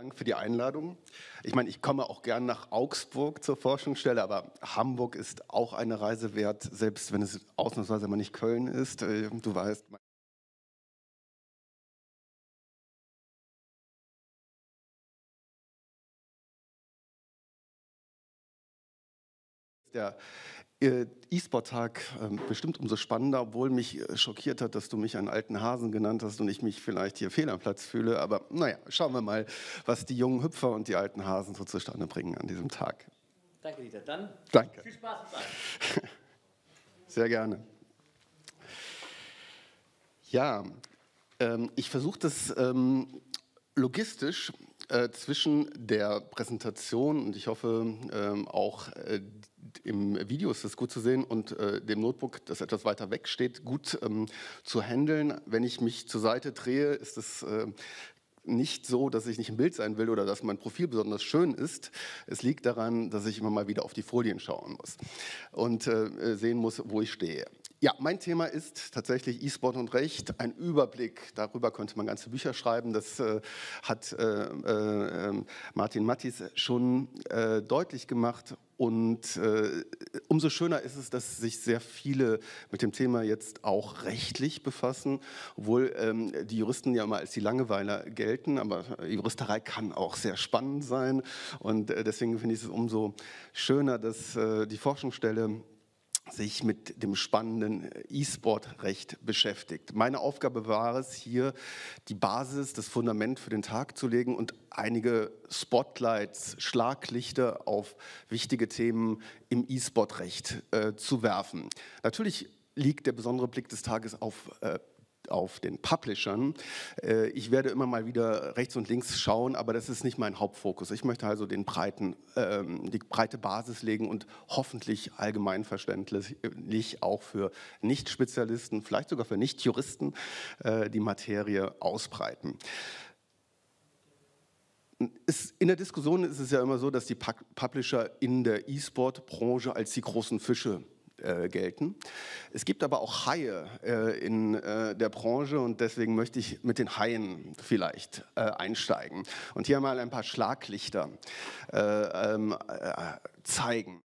Dank für die Einladung. Ich meine, ich komme auch gern nach Augsburg zur Forschungsstelle, aber Hamburg ist auch eine Reise wert, selbst wenn es ausnahmsweise mal nicht Köln ist. Du weißt, der E-Sport-Tag bestimmt umso spannender, obwohl mich schockiert hat, dass du mich einen alten Hasen genannt hast und ich mich vielleicht hier fehl am Platz fühle. Aber naja, schauen wir mal, was die jungen Hüpfer und die alten Hasen so zustande bringen an diesem Tag. Danke, Dieter. Dann Danke. viel Spaß mit allen. Sehr gerne. Ja, ich versuche das logistisch zwischen der Präsentation und ich hoffe auch im Video ist das gut zu sehen und dem Notebook, das etwas weiter weg steht, gut zu handeln. Wenn ich mich zur Seite drehe, ist es nicht so, dass ich nicht im Bild sein will oder dass mein Profil besonders schön ist. Es liegt daran, dass ich immer mal wieder auf die Folien schauen muss und sehen muss, wo ich stehe. Ja, mein Thema ist tatsächlich E-Sport und Recht, ein Überblick. Darüber könnte man ganze Bücher schreiben. Das hat Martin Mattis schon deutlich gemacht. Und umso schöner ist es, dass sich sehr viele mit dem Thema jetzt auch rechtlich befassen, obwohl die Juristen ja immer als die Langeweiler gelten, aber Juristerei kann auch sehr spannend sein. Und deswegen finde ich es umso schöner, dass die Forschungsstelle sich mit dem spannenden E-Sport-Recht beschäftigt. Meine Aufgabe war es, hier die Basis, das Fundament für den Tag zu legen und einige Spotlights, Schlaglichter auf wichtige Themen im E-Sport-Recht zu werfen. Natürlich liegt der besondere Blick des Tages auf den Publishern. Ich werde immer mal wieder rechts und links schauen, aber das ist nicht mein Hauptfokus. Ich möchte also die breite Basis legen und hoffentlich allgemeinverständlich auch für Nicht-Spezialisten, vielleicht sogar für Nicht-Juristen die Materie ausbreiten. In der Diskussion ist es ja immer so, dass die Publisher in der E-Sport-Branche als die großen Fische gelten. Es gibt aber auch Haie in der Branche und deswegen möchte ich mit den Haien vielleicht einsteigen und hier mal ein paar Schlaglichter zeigen.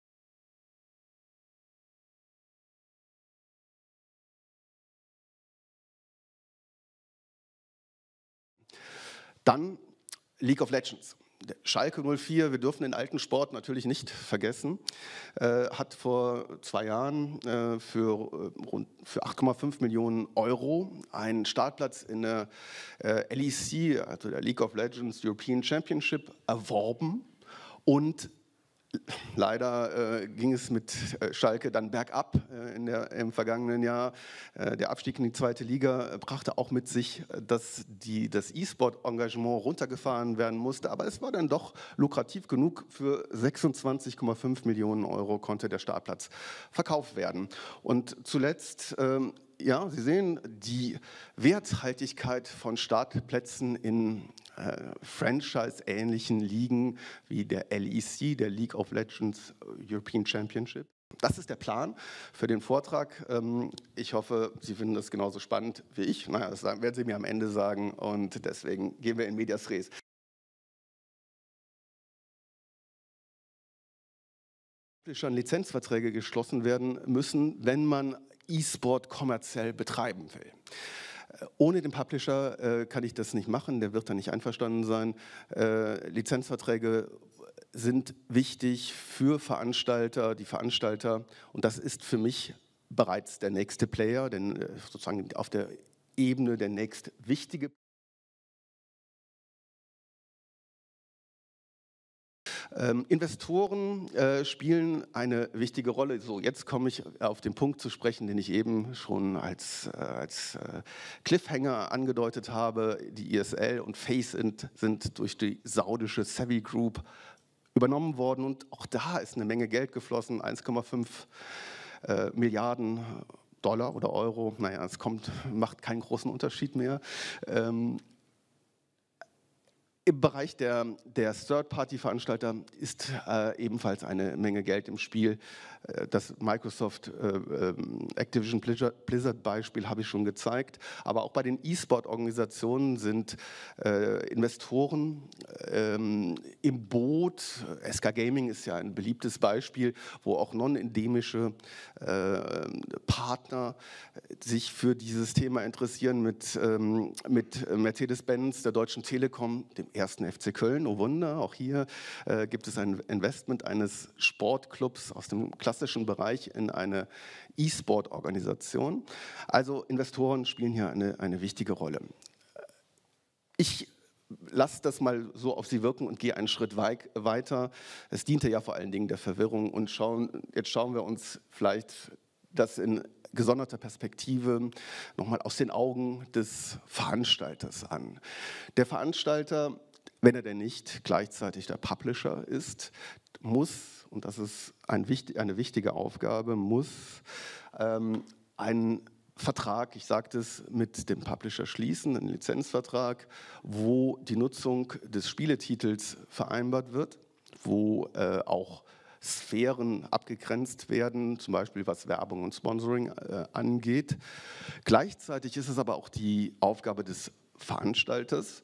Dann League of Legends. Schalke 04, wir dürfen den alten Sport natürlich nicht vergessen, hat vor 2 Jahren für 8,5 Millionen Euro einen Startplatz in der LEC, also der League of Legends European Championship, erworben und leider ging es mit Schalke dann bergab im vergangenen Jahr. Der Abstieg in die 2. Liga brachte auch mit sich, dass das E-Sport-Engagement runtergefahren werden musste. Aber es war dann doch lukrativ genug. Für 26,5 Millionen Euro konnte der Startplatz verkauft werden. Und zuletzt ja, Sie sehen die Werthaltigkeit von Startplätzen in Franchise-ähnlichen Ligen wie der LEC, der League of Legends European Championship. Das ist der Plan für den Vortrag. Ich hoffe, Sie finden das genauso spannend wie ich. Naja, das werden Sie mir am Ende sagen und deswegen gehen wir in medias res. Lizenzverträge geschlossen werden müssen, wenn man E-Sport kommerziell betreiben will. Ohne den Publisher kann ich das nicht machen, der wird da nicht einverstanden sein. Lizenzverträge sind wichtig für Veranstalter, die Veranstalter, und das ist für mich bereits der nächste Player, denn sozusagen auf der Ebene der nächst wichtige. Investoren spielen eine wichtige Rolle. So, jetzt komme ich auf den Punkt zu sprechen, den ich eben schon als Cliffhanger angedeutet habe. Die ESL und FaceInt sind durch die saudische Savvy Group übernommen worden und auch da ist eine Menge Geld geflossen, 1,5 Milliarden Dollar oder Euro. Naja, es macht keinen großen Unterschied mehr. Im Bereich der Third-Party-Veranstalter ist ebenfalls eine Menge Geld im Spiel. Das Microsoft Activision Blizzard-Beispiel habe ich schon gezeigt. Aber auch bei den E-Sport-Organisationen sind Investoren im Boot. SK Gaming ist ja ein beliebtes Beispiel, wo auch non-endemische Partner sich für dieses Thema interessieren mit Mercedes-Benz, der Deutschen Telekom, dem ersten FC Köln. Oh Wunder, auch hier gibt es ein Investment eines Sportclubs aus dem klassischen Bereich in eine E-Sport-Organisation. Also Investoren spielen hier eine wichtige Rolle. Ich lasse das mal so auf Sie wirken und gehe einen Schritt weiter. Es diente ja vor allen Dingen der Verwirrung und jetzt schauen wir uns vielleicht das in gesonderter Perspektive nochmal aus den Augen des Veranstalters an. Der Veranstalter, wenn er denn nicht gleichzeitig der Publisher ist, muss, und das ist eine wichtige Aufgabe, muss einen Vertrag, ich sagte es, mit dem Publisher schließen, einen Lizenzvertrag, wo die Nutzung des Spieletitels vereinbart wird, wo auch Sphären abgegrenzt werden, zum Beispiel was Werbung und Sponsoring angeht. Gleichzeitig ist es aber auch die Aufgabe des Veranstalters,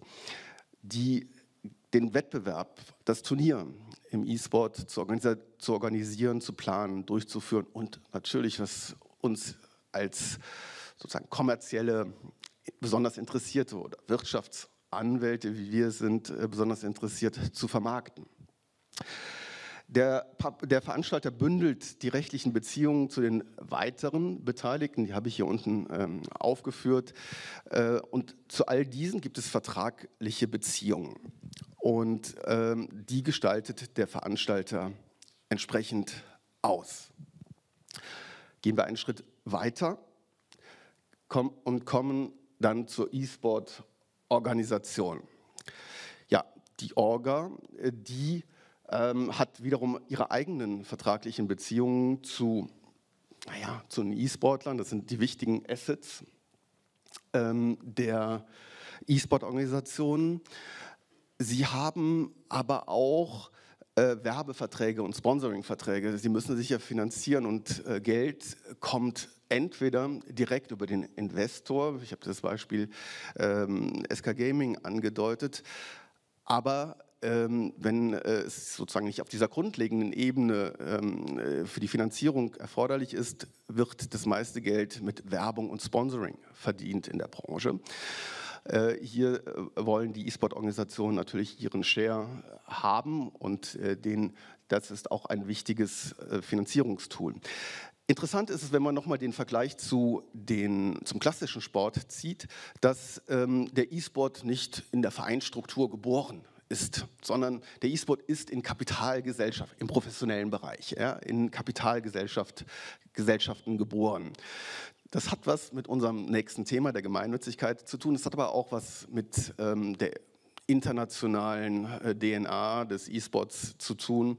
den Wettbewerb, das Turnier im E-Sport zu organisieren, zu planen, durchzuführen und natürlich, was uns als sozusagen kommerzielle, besonders Interessierte oder Wirtschaftsanwälte, wie wir sind, besonders interessiert, zu vermarkten. Der Veranstalter bündelt die rechtlichen Beziehungen zu den weiteren Beteiligten, die habe ich hier unten aufgeführt, und zu all diesen gibt es vertragliche Beziehungen und die gestaltet der Veranstalter entsprechend aus. Gehen wir einen Schritt weiter und kommen dann zur E-Sport-Organisation. Ja, die Orga, die hat wiederum ihre eigenen vertraglichen Beziehungen zu den E-Sportlern. Das sind die wichtigen Assets der E-Sport-Organisationen. Sie haben aber auch Werbeverträge und Sponsoringverträge. Sie müssen sich ja finanzieren und Geld kommt entweder direkt über den Investor, ich habe das Beispiel SK Gaming angedeutet, aber wenn es sozusagen nicht auf dieser grundlegenden Ebene für die Finanzierung erforderlich ist, wird das meiste Geld mit Werbung und Sponsoring verdient in der Branche. Hier wollen die E-Sport-Organisationen natürlich ihren Share haben und das ist auch ein wichtiges Finanzierungstool. Interessant ist es, wenn man nochmal den Vergleich zum klassischen Sport zieht, dass der E-Sport nicht in der Vereinsstruktur geboren ist, sondern der E-Sport ist in Kapitalgesellschaft, im professionellen Bereich, in Kapitalgesellschaften geboren. Das hat was mit unserem nächsten Thema, der Gemeinnützigkeit, zu tun. Es hat aber auch was mit der internationalen DNA des E-Sports zu tun.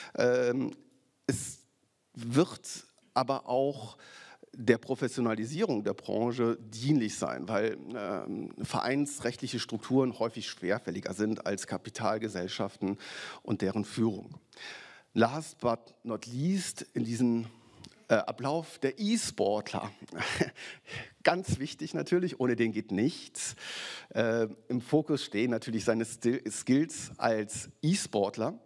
Es wird aber auch der Professionalisierung der Branche dienlich sein, weil vereinsrechtliche Strukturen häufig schwerfälliger sind als Kapitalgesellschaften und deren Führung. Last but not least in diesem Ablauf der E-Sportler. Ganz wichtig natürlich, ohne den geht nichts. Im Fokus stehen natürlich seine Skills als E-Sportler.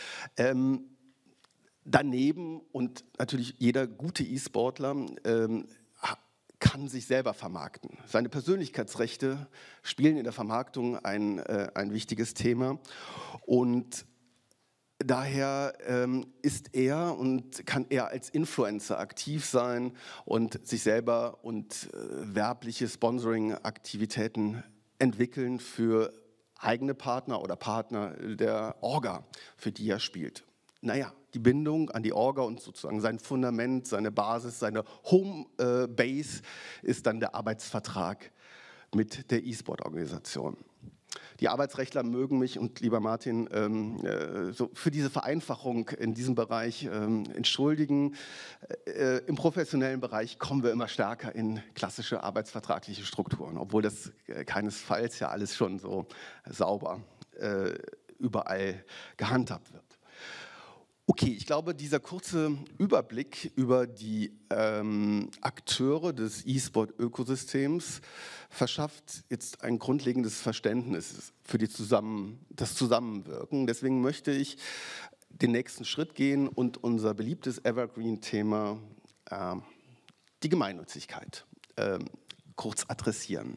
Daneben und natürlich jeder gute E-Sportler kann sich selber vermarkten. Seine Persönlichkeitsrechte spielen in der Vermarktung ein wichtiges Thema und daher ist er und kann er als Influencer aktiv sein und sich selber und werbliche Sponsoring-Aktivitäten entwickeln für eigene Partner oder Partner der Orga, für die er spielt. Naja, die Bindung an die Orga und sozusagen sein Fundament, seine Basis, seine Homebase ist dann der Arbeitsvertrag mit der E-Sport-Organisation. Die Arbeitsrechtler mögen mich und lieber Martin so für diese Vereinfachung in diesem Bereich entschuldigen. Im professionellen Bereich kommen wir immer stärker in klassische arbeitsvertragliche Strukturen, obwohl das keinesfalls ja alles schon so sauber überall gehandhabt wird. Okay, ich glaube, dieser kurze Überblick über die Akteure des E-Sport-Ökosystems verschafft jetzt ein grundlegendes Verständnis für das Zusammenwirken. Deswegen möchte ich den nächsten Schritt gehen und unser beliebtes Evergreen-Thema, die Gemeinnützigkeit, kurz adressieren.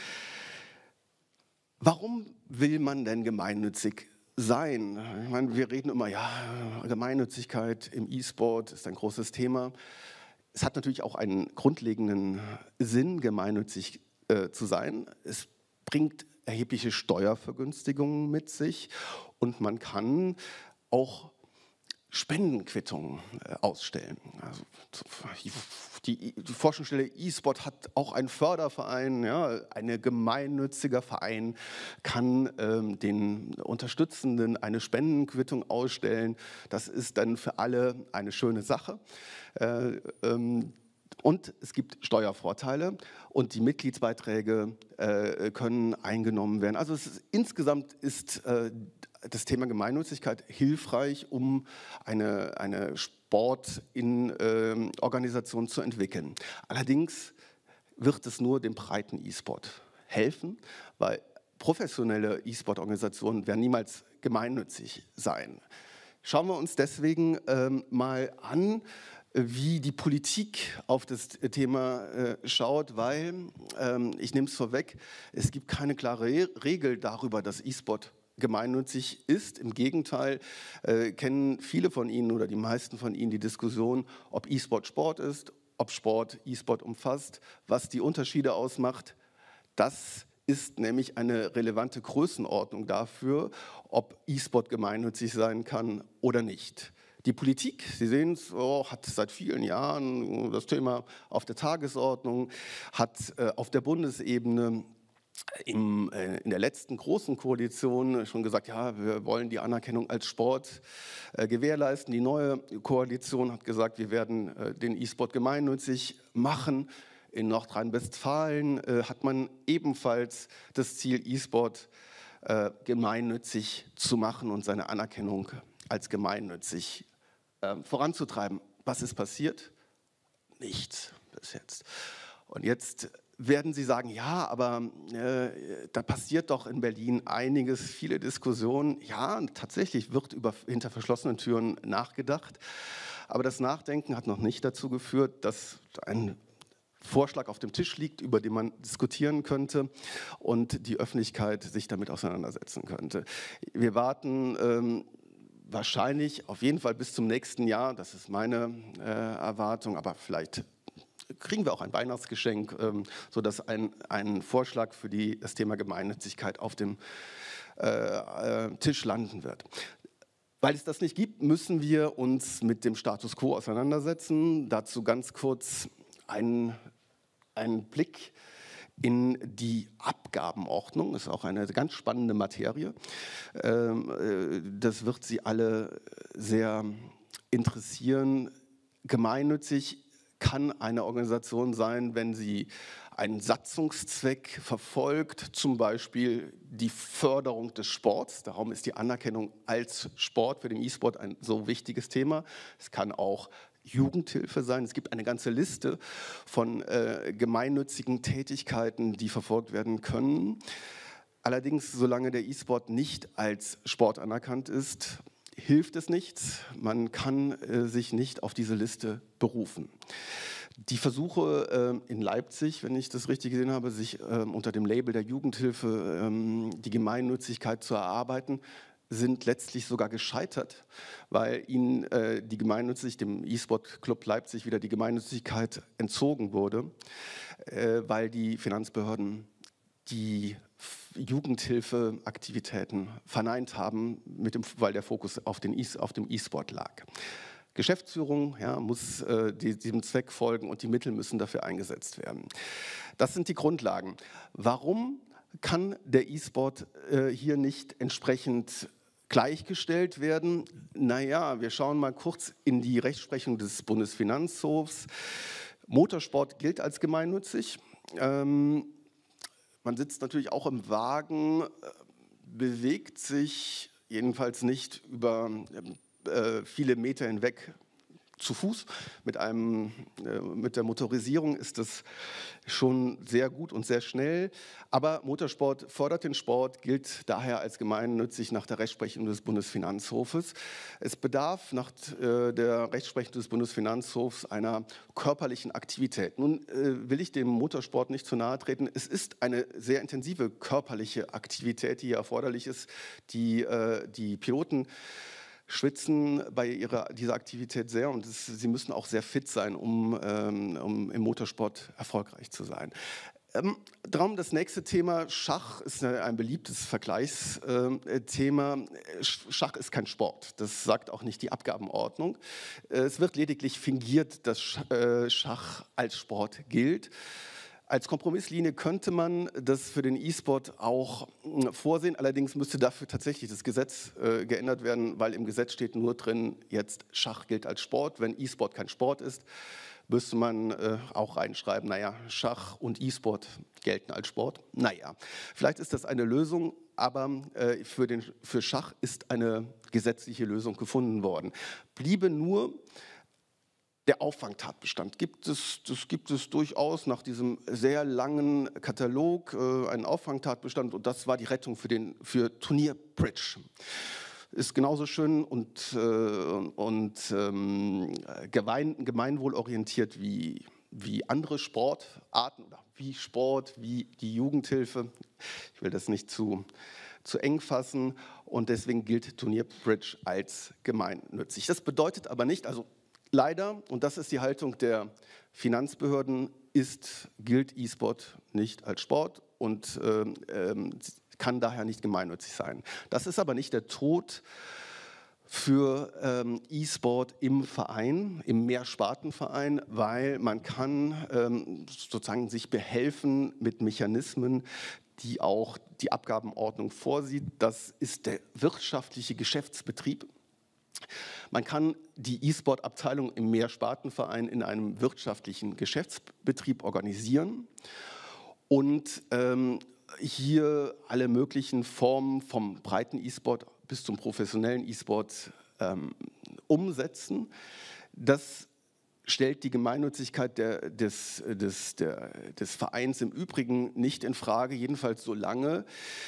Warum will man denn gemeinnützig sein? Ich meine, wir reden immer, ja, Gemeinnützigkeit im E-Sport ist ein großes Thema. Es hat natürlich auch einen grundlegenden Sinn, gemeinnützig zu sein. Es bringt erhebliche Steuervergünstigungen mit sich und man kann auch Spendenquittungen ausstellen. Also die Forschungsstelle E-Sport hat auch einen Förderverein, ja, ein gemeinnütziger Verein kann den Unterstützenden eine Spendenquittung ausstellen. Das ist dann für alle eine schöne Sache. Und es gibt Steuervorteile und die Mitgliedsbeiträge können eingenommen werden. Also insgesamt ist das Thema Gemeinnützigkeit hilfreich, um eine Sportorganisation zu entwickeln. Allerdings wird es nur dem breiten E-Sport helfen, weil professionelle E-Sport-Organisationen werden niemals gemeinnützig sein. Schauen wir uns deswegen mal an, wie die Politik auf das Thema schaut, weil, ich nehme es vorweg, es gibt keine klare Regel darüber, dass E-Sport gemeinnützig ist. Im Gegenteil, kennen viele von Ihnen oder die meisten von Ihnen die Diskussion, ob E-Sport Sport ist, ob Sport E-Sport umfasst, was die Unterschiede ausmacht. Das ist nämlich eine relevante Größenordnung dafür, ob E-Sport gemeinnützig sein kann oder nicht. Die Politik, Sie sehen es, hat seit vielen Jahren das Thema auf der Tagesordnung, hat auf der Bundesebene in der letzten großen Koalition schon gesagt, ja, wir wollen die Anerkennung als Sport gewährleisten. Die neue Koalition hat gesagt, wir werden den E-Sport gemeinnützig machen. In Nordrhein-Westfalen hat man ebenfalls das Ziel, E-Sport gemeinnützig zu machen und seine Anerkennung als gemeinnützig voranzutreiben. Was ist passiert? Nichts bis jetzt. Und jetzt werden Sie sagen, ja, aber da passiert doch in Berlin einiges, viele Diskussionen. Ja, tatsächlich wird hinter verschlossenen Türen nachgedacht. Aber das Nachdenken hat noch nicht dazu geführt, dass ein Vorschlag auf dem Tisch liegt, über den man diskutieren könnte und die Öffentlichkeit sich damit auseinandersetzen könnte. Wir warten wahrscheinlich auf jeden Fall bis zum nächsten Jahr, das ist meine Erwartung, aber vielleicht kriegen wir auch ein Weihnachtsgeschenk, sodass ein Vorschlag für das Thema Gemeinnützigkeit auf dem Tisch landen wird. Weil es das nicht gibt, müssen wir uns mit dem Status quo auseinandersetzen. Dazu ganz kurz einen Blick in die Abgabenordnung. Das ist auch eine ganz spannende Materie. Das wird Sie alle sehr interessieren. Gemeinnützig kann eine Organisation sein, wenn sie einen Satzungszweck verfolgt, zum Beispiel die Förderung des Sports. Darum ist die Anerkennung als Sport für den E-Sport ein so wichtiges Thema. Es kann auch Jugendhilfe sein. Es gibt eine ganze Liste von gemeinnützigen Tätigkeiten, die verfolgt werden können. Allerdings, solange der E-Sport nicht als Sport anerkannt ist, hilft es nichts. Man kann sich nicht auf diese Liste berufen. Die Versuche in Leipzig, wenn ich das richtig gesehen habe, sich unter dem Label der Jugendhilfe die Gemeinnützigkeit zu erarbeiten, sind letztlich sogar gescheitert, weil ihnen dem E-Sport-Club Leipzig wieder die Gemeinnützigkeit entzogen wurde, weil die Finanzbehörden die Jugendhilfeaktivitäten verneint haben, weil der Fokus auf dem E-Sport lag. Geschäftsführung muss diesem Zweck folgen und die Mittel müssen dafür eingesetzt werden. Das sind die Grundlagen. Warum kann der E-Sport hier nicht entsprechend gleichgestellt werden? Naja, wir schauen mal kurz in die Rechtsprechung des Bundesfinanzhofs. Motorsport gilt als gemeinnützig. Man sitzt natürlich auch im Wagen, bewegt sich jedenfalls nicht über viele Meter hinweg zu Fuß. Mit der Motorisierung ist das schon sehr gut und sehr schnell. Aber Motorsport fördert den Sport, gilt daher als gemeinnützig nach der Rechtsprechung des Bundesfinanzhofes. Es bedarf nach der Rechtsprechung des Bundesfinanzhofs einer körperlichen Aktivität. Nun will ich dem Motorsport nicht zu nahe treten. Es ist eine sehr intensive körperliche Aktivität, die hier erforderlich ist. Die Piloten schwitzen bei dieser Aktivität sehr und sie müssen auch sehr fit sein, um im Motorsport erfolgreich zu sein. Darum das nächste Thema, Schach ist ein beliebtes Vergleichsthema. Schach ist kein Sport, das sagt auch nicht die Abgabenordnung. Es wird lediglich fingiert, dass Schach als Sport gilt. Als Kompromisslinie könnte man das für den E-Sport auch vorsehen, allerdings müsste dafür tatsächlich das Gesetz geändert werden, weil im Gesetz steht nur drin, jetzt Schach gilt als Sport. Wenn E-Sport kein Sport ist, müsste man auch reinschreiben, naja, Schach und E-Sport gelten als Sport. Naja, vielleicht ist das eine Lösung, aber für Schach ist eine gesetzliche Lösung gefunden worden. Bliebe nur der Auffangtatbestand. Das gibt es durchaus nach diesem sehr langen Katalog, einen Auffangtatbestand, und das war die Rettung für Turnierbridge. Ist genauso schön und gemeinwohlorientiert wie andere Sportarten oder wie Sport, wie die Jugendhilfe. Ich will das nicht zu eng fassen und deswegen gilt Turnierbridge als gemeinnützig. Das bedeutet aber nicht, also leider, und das ist die Haltung der Finanzbehörden, gilt E-Sport nicht als Sport und kann daher nicht gemeinnützig sein. Das ist aber nicht der Tod für E-Sport im Verein, im Mehrspartenverein, weil man kann sozusagen sich behelfen mit Mechanismen, die auch die Abgabenordnung vorsieht. Das ist der wirtschaftliche Geschäftsbetrieb. Man kann die E-Sport-Abteilung im Mehrspartenverein in einem wirtschaftlichen Geschäftsbetrieb organisieren und hier alle möglichen Formen vom breiten E-Sport bis zum professionellen E-Sport umsetzen. Das stellt die Gemeinnützigkeit des Vereins im Übrigen nicht in Frage, jedenfalls so lange,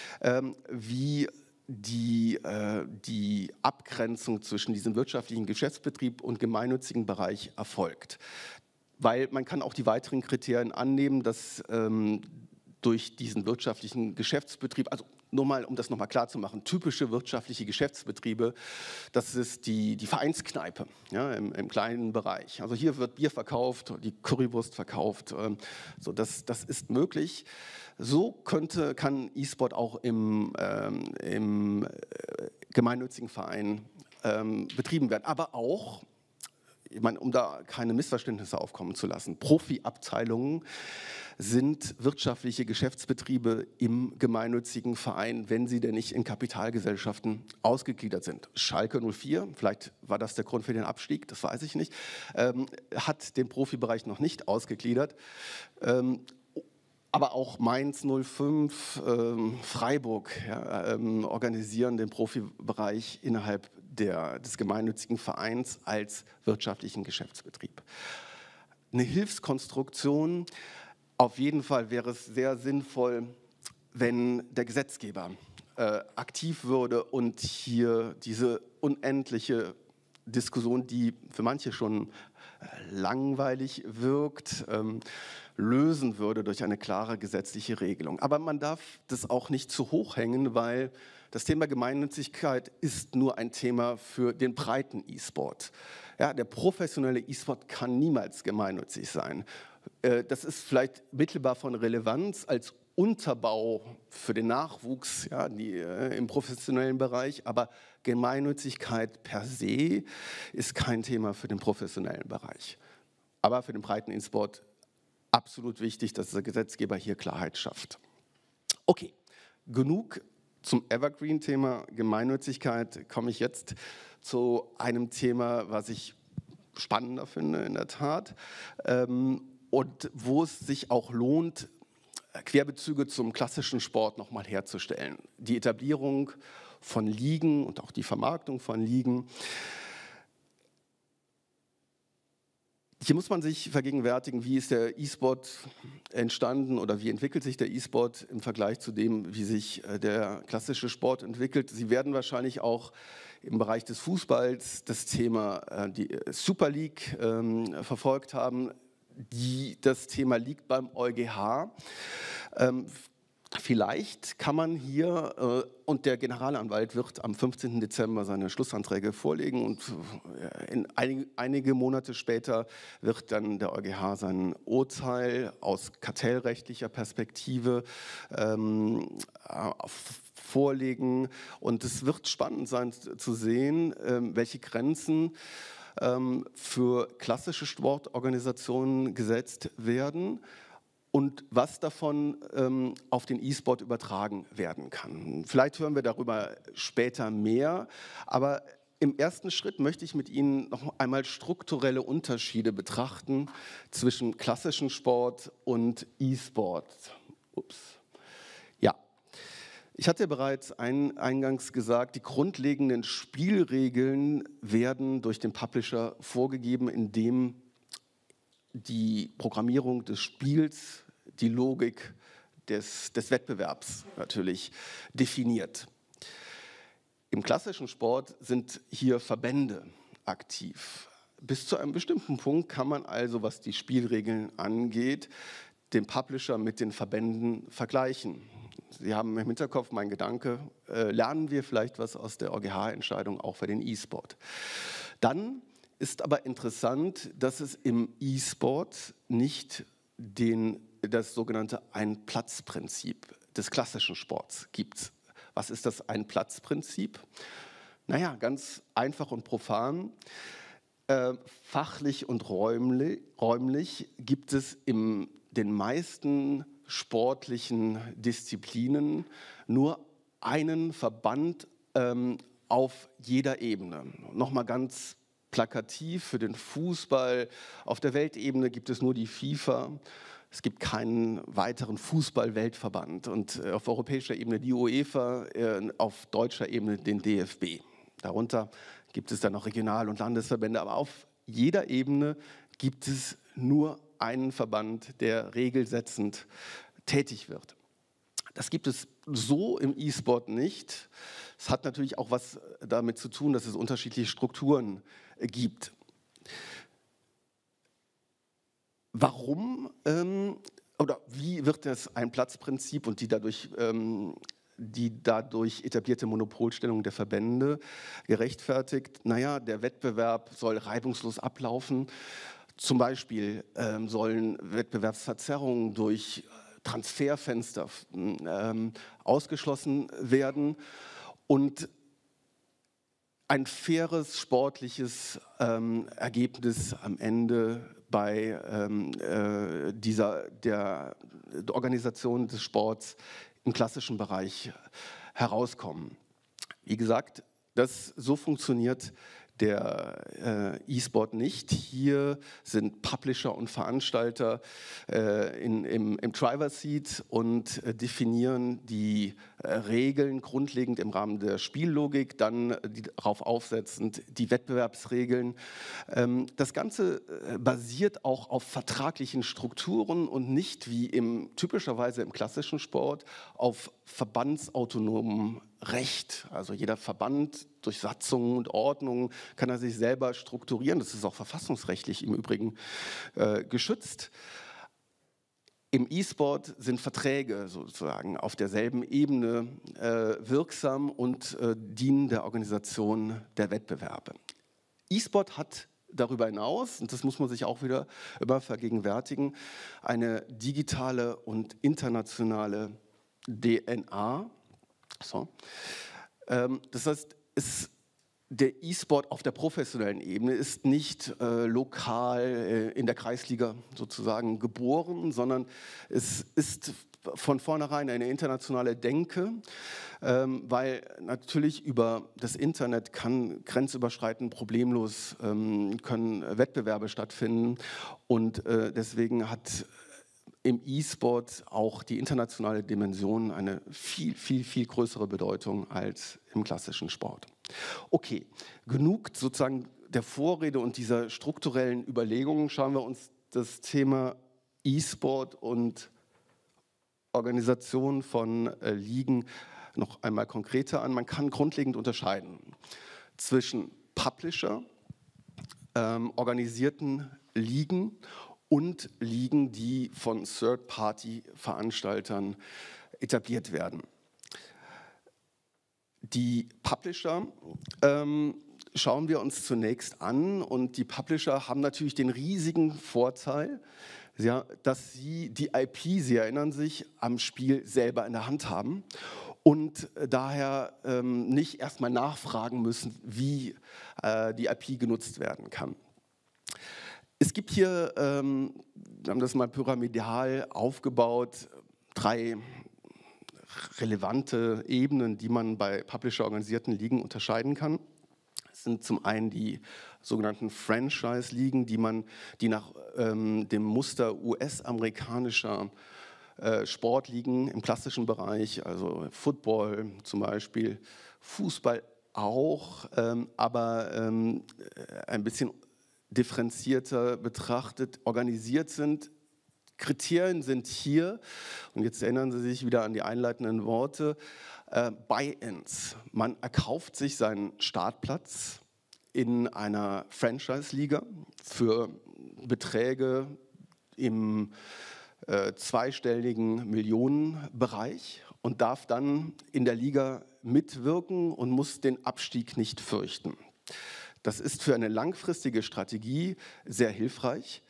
wie die Abgrenzung zwischen diesem wirtschaftlichen Geschäftsbetrieb und gemeinnützigen Bereich erfolgt. Weil man kann auch die weiteren Kriterien annehmen, dass durch diesen wirtschaftlichen Geschäftsbetrieb, also nur mal, um das nochmal klar zu machen, typische wirtschaftliche Geschäftsbetriebe, das ist die Vereinskneipe, ja, im kleinen Bereich. Also hier wird Bier verkauft, die Currywurst verkauft, so das ist möglich. So kann E-Sport auch im gemeinnützigen Verein betrieben werden, aber auch, ich meine, um da keine Missverständnisse aufkommen zu lassen, Profiabteilungen sind wirtschaftliche Geschäftsbetriebe im gemeinnützigen Verein, wenn sie denn nicht in Kapitalgesellschaften ausgegliedert sind. Schalke 04, vielleicht war das der Grund für den Abstieg, das weiß ich nicht, hat den Profibereich noch nicht ausgegliedert. Aber auch Mainz 05, Freiburg organisieren den Profibereich innerhalb des gemeinnützigen Vereins als wirtschaftlichen Geschäftsbetrieb. Eine Hilfskonstruktion, auf jeden Fall wäre es sehr sinnvoll, wenn der Gesetzgeber aktiv würde und hier diese unendliche Diskussion, die für manche schon langweilig wirkt, lösen würde durch eine klare gesetzliche Regelung. Aber man darf das auch nicht zu hoch hängen, weil das Thema Gemeinnützigkeit ist nur ein Thema für den breiten E-Sport. Ja, der professionelle E-Sport kann niemals gemeinnützig sein. Das ist vielleicht mittelbar von Relevanz als Unterbau für den Nachwuchs, ja, im professionellen Bereich, aber Gemeinnützigkeit per se ist kein Thema für den professionellen Bereich. Aber für den breiten E-Sport absolut wichtig, dass der Gesetzgeber hier Klarheit schafft. Okay, genug zum Evergreen-Thema Gemeinnützigkeit. Komme ich jetzt zu einem Thema, was ich spannender finde in der Tat und wo es sich auch lohnt, Querbezüge zum klassischen Sport nochmal herzustellen. Die Etablierung von Ligen und auch die Vermarktung von Ligen. Hier muss man sich vergegenwärtigen, wie ist der E-Sport entstanden oder wie entwickelt sich der E-Sport im Vergleich zu dem, wie sich der klassische Sport entwickelt. Sie werden wahrscheinlich auch im Bereich des Fußballs das Thema die Super League verfolgt haben. Das Thema liegt beim EuGH. Vielleicht kann man hier, und der Generalanwalt wird am 15. Dezember seine Schlussanträge vorlegen und einige Monate später wird dann der EuGH sein Urteil aus kartellrechtlicher Perspektive vorlegen. Und es wird spannend sein zu sehen, welche Grenzen für klassische Sportorganisationen gesetzt werden und was davon auf den E-Sport übertragen werden kann. Vielleicht hören wir darüber später mehr, aber im ersten Schritt möchte ich mit Ihnen noch einmal strukturelle Unterschiede betrachten zwischen klassischem Sport und E-Sport. Ja, ich hatte bereits eingangs gesagt, die grundlegenden Spielregeln werden durch den Publisher vorgegeben, indem die Programmierung des Spiels, die Logik des Wettbewerbs natürlich definiert. Im klassischen Sport sind hier Verbände aktiv. Bis zu einem bestimmten Punkt kann man also, was die Spielregeln angeht, den Publisher mit den Verbänden vergleichen. Sie haben im Hinterkopf meinen Gedanke, lernen wir vielleicht was aus der EuGH-Entscheidung auch für den E-Sport. Dann ist aber interessant, dass es im E-Sport nicht das sogenannte Ein-Platz-Prinzip des klassischen Sports gibt. Was ist das Ein-Platz-Prinzip? Naja, ganz einfach und profan. Fachlich und räumlich gibt es in den meisten sportlichen Disziplinen nur einen Verband auf jeder Ebene. Nochmal ganz plakativ für den Fußball. Auf der Weltebene gibt es nur die FIFA. Es gibt keinen weiteren Fußball-Weltverband. Und auf europäischer Ebene die UEFA, auf deutscher Ebene den DFB. Darunter gibt es dann noch Regional- und Landesverbände. Aber auf jeder Ebene gibt es nur einen Verband, der regelsetzend tätig wird. Das gibt es so im E-Sport nicht. Es hat natürlich auch was damit zu tun, dass es unterschiedliche Strukturen gibt. Warum oder wie wird das Ein-Platz-Prinzip und die dadurch etablierte Monopolstellung der Verbände gerechtfertigt? Naja, der Wettbewerb soll reibungslos ablaufen. Zum Beispiel sollen Wettbewerbsverzerrungen durch Transferfenster ausgeschlossen werden und ein faires sportliches Ergebnis am Ende bei der Organisation des Sports im klassischen Bereich herauskommen. Wie gesagt, so funktioniert der E-Sport nicht. Hier sind Publisher und Veranstalter im Driver's Seat und definieren die Regeln grundlegend im Rahmen der Spiellogik, dann darauf aufsetzend die Wettbewerbsregeln. Das Ganze basiert auch auf vertraglichen Strukturen und nicht wie typischerweise im klassischen Sport auf verbandsautonomem Recht. Also jeder Verband durch Satzungen und Ordnungen kann er sich selber strukturieren. Das ist auch verfassungsrechtlich im Übrigen geschützt. Im E-Sport sind Verträge sozusagen auf derselben Ebene wirksam und dienen der Organisation der Wettbewerbe. E-Sport hat darüber hinaus, und das muss man sich auch wieder immer vergegenwärtigen, eine digitale und internationale DNA. Das heißt, der E-Sport auf der professionellen Ebene ist nicht lokal in der Kreisliga sozusagen geboren, sondern es ist von vornherein eine internationale Denke, weil natürlich über das Internet kann grenzüberschreitend problemlos können Wettbewerbe stattfinden und deswegen hat im E-Sport auch die internationale Dimension eine viel, viel, viel größere Bedeutung als im klassischen Sport. Okay, genug sozusagen der Vorrede und dieser strukturellen Überlegungen schauen wir uns das Thema E-Sport und Organisation von Ligen noch einmal konkreter an. Man kann grundlegend unterscheiden zwischen Publisher, organisierten Ligen und Ligen, die von Third-Party-Veranstaltern etabliert werden. Die Publisher schauen wir uns zunächst an und die Publisher haben natürlich den riesigen Vorteil, ja, dass sie die IP, Sie erinnern sich, am Spiel selber in der Hand haben und daher nicht erstmal nachfragen müssen, wie die IP genutzt werden kann. Es gibt hier, wir haben das mal pyramidal aufgebaut, 3 relevante Ebenen, die man bei Publisher-organisierten Ligen unterscheiden kann. Es sind zum einen die sogenannten Franchise-Ligen, die nach dem Muster US-amerikanischer Sportligen im klassischen Bereich, also Football zum Beispiel, Fußball auch, aber ein bisschen differenzierter betrachtet, organisiert sind. Kriterien sind hier, und jetzt erinnern Sie sich wieder an die einleitenden Worte, Buy-ins. Man erkauft sich seinen Startplatz in einer Franchise-Liga für Beträge im zweistelligen Millionenbereich und darf dann in der Liga mitwirken und muss den Abstieg nicht fürchten. Das ist für eine langfristige Strategie sehr hilfreich.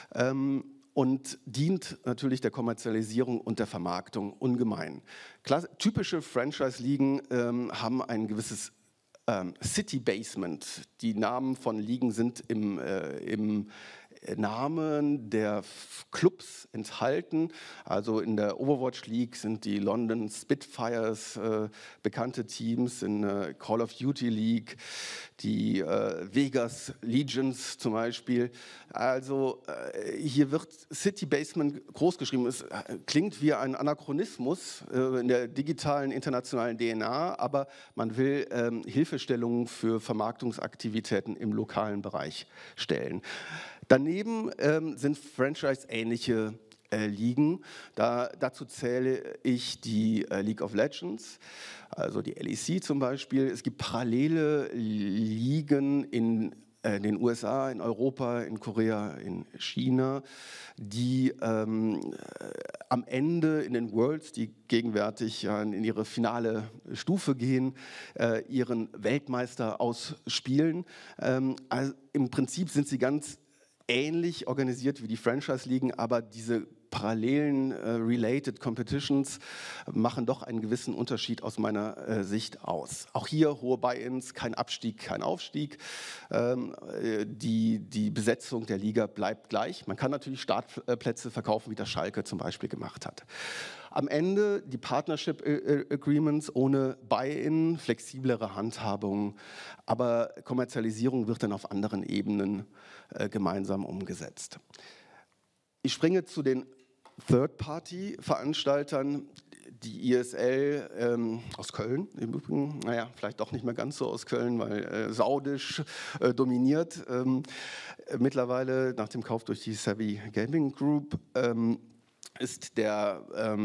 Und dient natürlich der Kommerzialisierung und der Vermarktung ungemein. Typische Franchise-Ligen haben ein gewisses City-Basement. Die Namen von Ligen sind im Namen der Clubs enthalten. Also in der Overwatch League sind die London Spitfires bekannte Teams, in der Call of Duty League die Vegas Legions zum Beispiel. Also hier wird City Basement großgeschrieben. Es klingt wie ein Anachronismus in der digitalen internationalen DNA, aber man will Hilfestellungen für Vermarktungsaktivitäten im lokalen Bereich stellen. Daneben sind Franchise-ähnliche Ligen. Dazu zähle ich die League of Legends, also die LEC zum Beispiel. Es gibt parallele Ligen in den USA, in Europa, in Korea, in China, die am Ende in den Worlds, die gegenwärtig in ihre finale Stufe gehen, ihren Weltmeister ausspielen. Also im Prinzip sind sie ganz ähnlich organisiert wie die Franchise-Ligen, aber diese parallelen Related Competitions machen doch einen gewissen Unterschied aus meiner Sicht aus. Auch hier hohe Buy-ins, kein Abstieg, kein Aufstieg. Die Besetzung der Liga bleibt gleich. Man kann natürlich Startplätze verkaufen, wie das Schalke zum Beispiel gemacht hat. Am Ende die Partnership Agreements ohne Buy-in, flexiblere Handhabung, aber Kommerzialisierung wird dann auf anderen Ebenen gemeinsam umgesetzt. Ich springe zu den Third-Party-Veranstaltern, die ISL aus Köln, im Übrigen, naja, vielleicht doch nicht mehr ganz so aus Köln, weil saudisch dominiert, mittlerweile nach dem Kauf durch die Savvy Gaming Group, ist das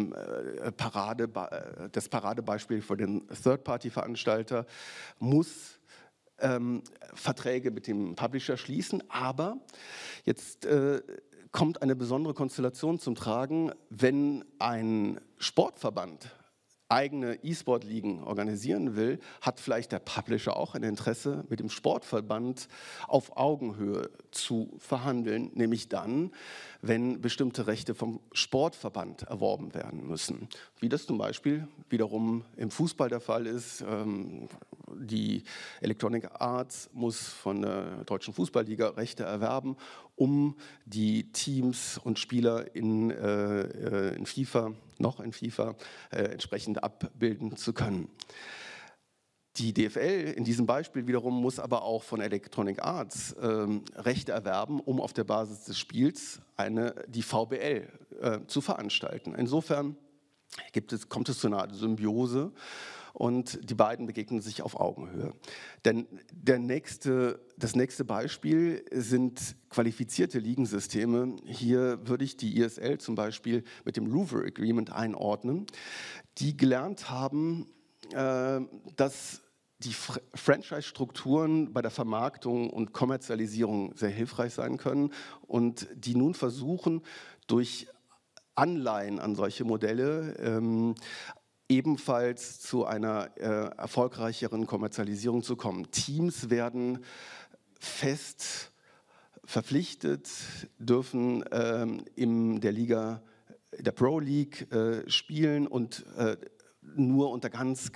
Paradebeispiel für den Third-Party-Veranstalter, muss Verträge mit dem Publisher schließen, aber jetzt kommt eine besondere Konstellation zum Tragen, wenn ein Sportverband eigene E-Sport-Ligen organisieren will, hat vielleicht der Publisher auch ein Interesse, mit dem Sportverband auf Augenhöhe zu verhandeln, nämlich dann, wenn bestimmte Rechte vom Sportverband erworben werden müssen. Wie das zum Beispiel wiederum im Fußball der Fall ist. Die Electronic Arts muss von der Deutschen Fußballliga Rechte erwerben, um die Teams und Spieler in FIFA entsprechend abbilden zu können. Die DFL in diesem Beispiel wiederum muss aber auch von Electronic Arts Rechte erwerben, um auf der Basis des Spiels die VBL zu veranstalten. Insofern kommt es zu einer Art Symbiose und die beiden begegnen sich auf Augenhöhe. Denn das nächste Beispiel sind qualifizierte Ligensysteme. Hier würde ich die ISL zum Beispiel mit dem Louvre Agreement einordnen, die gelernt haben, dass die Franchise-Strukturen bei der Vermarktung und Kommerzialisierung sehr hilfreich sein können und die nun versuchen, durch Anleihen an solche Modelle ebenfalls zu einer erfolgreicheren Kommerzialisierung zu kommen. Teams werden fest verpflichtet, dürfen in der Liga, der Pro League spielen und nur unter ganz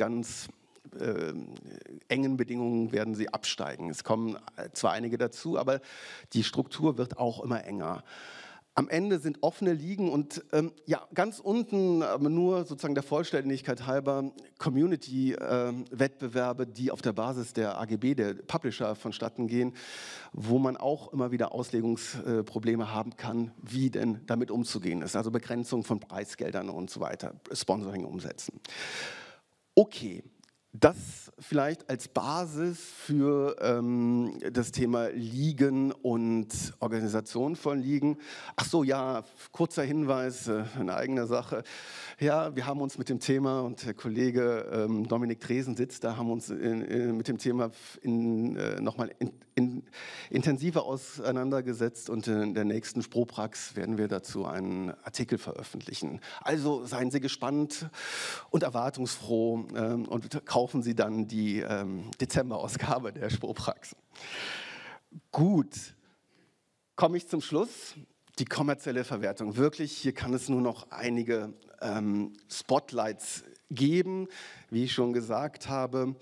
engen Bedingungen werden sie absteigen. Es kommen zwar einige dazu, aber die Struktur wird auch immer enger. Am Ende sind offene Ligen und ja, ganz unten, aber nur sozusagen der Vollständigkeit halber, Community-Wettbewerbe, die auf der Basis der AGB, der Publisher, vonstatten gehen, wo man auch immer wieder Auslegungsprobleme haben kann, wie denn damit umzugehen ist. Also Begrenzung von Preisgeldern und so weiter, Sponsoring umsetzen. Okay. Das vielleicht als Basis für das Thema Ligen und Organisation von Ligen. Ach so, ja, kurzer Hinweis in eigener Sache. Ja, wir haben uns mit dem Thema, und der Kollege Dominik Dresen sitzt da, haben uns mit dem Thema nochmal intensiver auseinandergesetzt und in der nächsten Sproprax werden wir dazu einen Artikel veröffentlichen. Also seien Sie gespannt und erwartungsfroh und kaufen Sie dann die Dezemberausgabe der Sproprax. Gut, komme ich zum Schluss. Die kommerzielle Verwertung. Wirklich, hier kann es nur noch einige Spotlights geben, wie ich schon gesagt habe.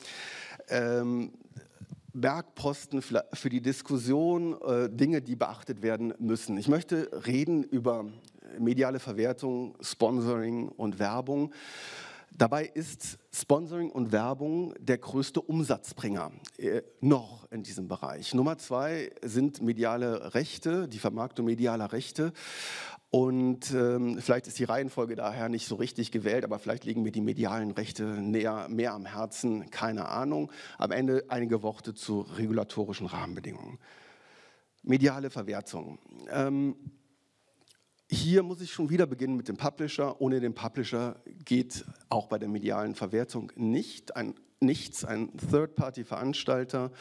Bergposten für die Diskussion, Dinge, die beachtet werden müssen. Ich möchte reden über mediale Verwertung, Sponsoring und Werbung. Dabei ist Sponsoring und Werbung der größte Umsatzbringer noch in diesem Bereich. Nummer 2 sind mediale Rechte, die Vermarktung medialer Rechte. Und vielleicht ist die Reihenfolge daher nicht so richtig gewählt, aber vielleicht liegen mir die medialen Rechte mehr am Herzen, keine Ahnung. Am Ende einige Worte zu regulatorischen Rahmenbedingungen. Mediale Verwertung. Hier muss ich schon wieder beginnen mit dem Publisher. Ohne den Publisher geht auch bei der medialen Verwertung nichts. Ein Third-Party-Veranstalter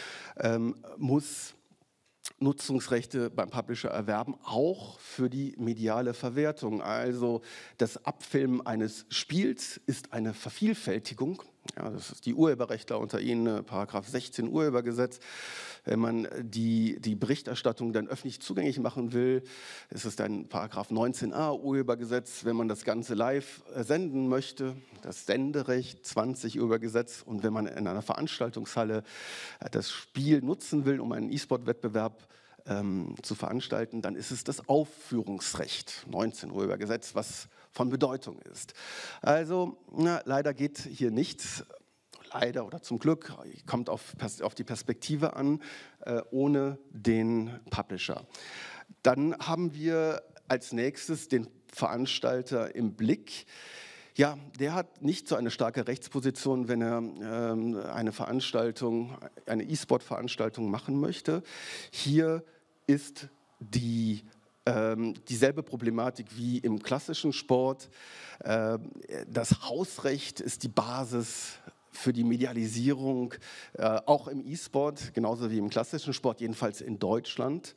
muss Nutzungsrechte beim Publisher erwerben, auch für die mediale Verwertung. Also das Abfilmen eines Spiels ist eine Vervielfältigung. Ja, das ist die Urheberrechtler unter Ihnen, Paragraph 16 Urhebergesetz. Wenn man die Berichterstattung dann öffentlich zugänglich machen will, ist es dann Paragraph 19a Urhebergesetz. Wenn man das Ganze live senden möchte, das Senderecht 20 Urhebergesetz. Und wenn man in einer Veranstaltungshalle das Spiel nutzen will, um einen E-Sport-Wettbewerb zu veranstalten, dann ist es das Aufführungsrecht 19 Urhebergesetz, was von Bedeutung ist. Also leider geht hier nichts, leider oder zum Glück, kommt auf die Perspektive an, ohne den Publisher. Dann haben wir als nächstes den Veranstalter im Blick. Ja, der hat nicht so eine starke Rechtsposition, wenn er eine Veranstaltung, eine E-Sport-Veranstaltung machen möchte. Hier ist dieselbe Problematik wie im klassischen Sport. Das Hausrecht ist die Basis für die Medialisierung, auch im E-Sport, genauso wie im klassischen Sport, jedenfalls in Deutschland.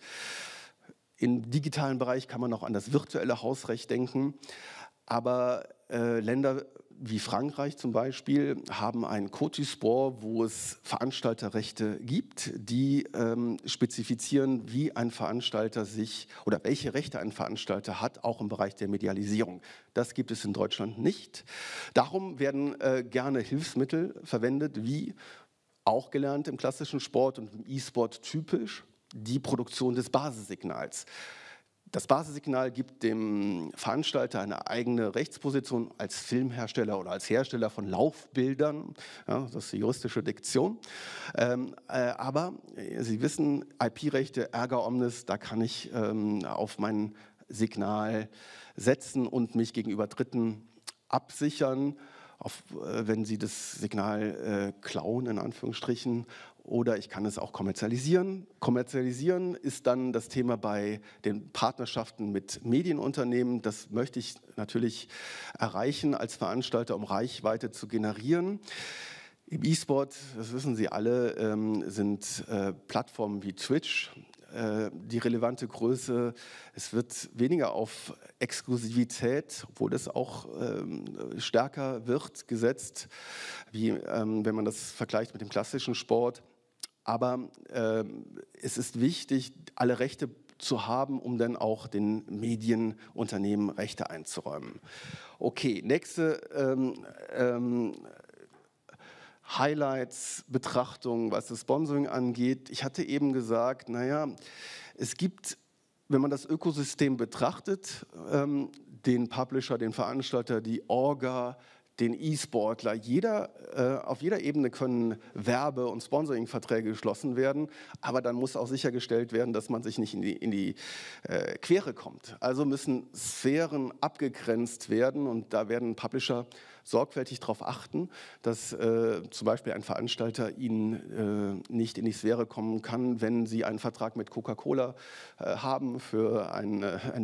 Im digitalen Bereich kann man noch an das virtuelle Hausrecht denken, aber Länder wie Frankreich zum Beispiel haben einen Code du Sport, wo es Veranstalterrechte gibt, die spezifizieren, wie ein Veranstalter sich oder welche Rechte ein Veranstalter hat, auch im Bereich der Medialisierung. Das gibt es in Deutschland nicht. Darum werden gerne Hilfsmittel verwendet, wie auch gelernt im klassischen Sport und im E-Sport typisch, die Produktion des Basissignals. Das Basissignal gibt dem Veranstalter eine eigene Rechtsposition als Filmhersteller oder als Hersteller von Laufbildern. Ja, das ist die juristische Diktion. Aber Sie wissen, IP-Rechte, erga omnes, da kann ich auf mein Signal setzen und mich gegenüber Dritten absichern. wenn Sie das Signal klauen, in Anführungsstrichen, oder ich kann es auch kommerzialisieren. Kommerzialisieren ist dann das Thema bei den Partnerschaften mit Medienunternehmen. Das möchte ich natürlich erreichen als Veranstalter, um Reichweite zu generieren. Im E-Sport, das wissen Sie alle, sind Plattformen wie Twitch die relevante Größe. Es wird weniger auf Exklusivität, obwohl das auch stärker wird, gesetzt, wie wenn man das vergleicht mit dem klassischen Sport. Aber es ist wichtig, alle Rechte zu haben, um dann auch den Medienunternehmen Rechte einzuräumen. Okay, nächste Highlights, Betrachtung, was das Sponsoring angeht. Ich hatte eben gesagt, naja, es gibt, wenn man das Ökosystem betrachtet, den Publisher, den Veranstalter, die Orga, den E-Sportler, auf jeder Ebene können Werbe- und Sponsoring-Verträge geschlossen werden, aber dann muss auch sichergestellt werden, dass man sich nicht in die Quere kommt. Also müssen Sphären abgegrenzt werden und da werden Publisher sorgfältig darauf achten, dass zum Beispiel ein Veranstalter Ihnen nicht in die Sphäre kommen kann, wenn Sie einen Vertrag mit Coca-Cola haben für ein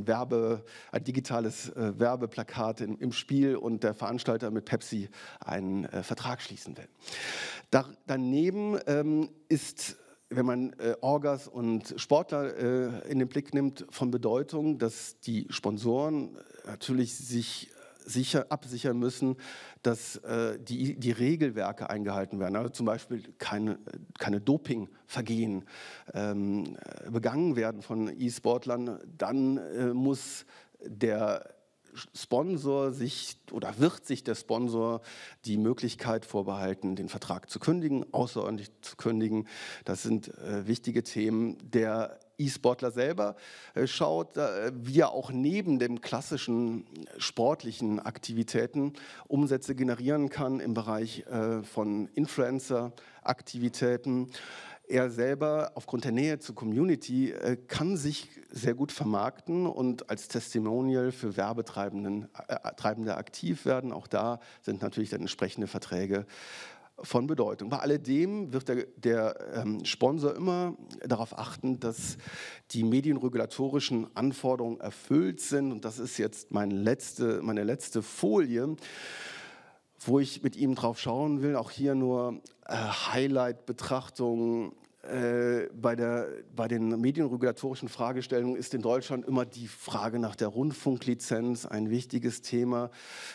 digitales Werbeplakat im Spiel und der Veranstalter mit Pepsi einen Vertrag schließen will. Daneben ist, wenn man Orgas und Sportler in den Blick nimmt, von Bedeutung, dass die Sponsoren natürlich sich absichern müssen, dass die Regelwerke eingehalten werden. Also zum Beispiel keine Dopingvergehen begangen werden von E-Sportlern. Dann muss der Sponsor wird sich der Sponsor die Möglichkeit vorbehalten, den Vertrag zu kündigen, außerordentlich zu kündigen. Das sind wichtige Themen. Der E-Sportler selber schaut, wie er auch neben den klassischen sportlichen Aktivitäten Umsätze generieren kann im Bereich von Influencer-Aktivitäten. Er selber aufgrund der Nähe zur Community kann sich sehr gut vermarkten und als Testimonial für Werbetreibende aktiv werden. Auch da sind natürlich dann entsprechende Verträge von Bedeutung. Bei alledem wird der Sponsor immer darauf achten, dass die medienregulatorischen Anforderungen erfüllt sind. Und das ist jetzt meine letzte Folie, wo ich mit ihm drauf schauen will. Auch hier nur Highlight-Betrachtungen. Bei den medienregulatorischen Fragestellungen ist in Deutschland immer die Frage nach der Rundfunklizenz ein wichtiges Thema.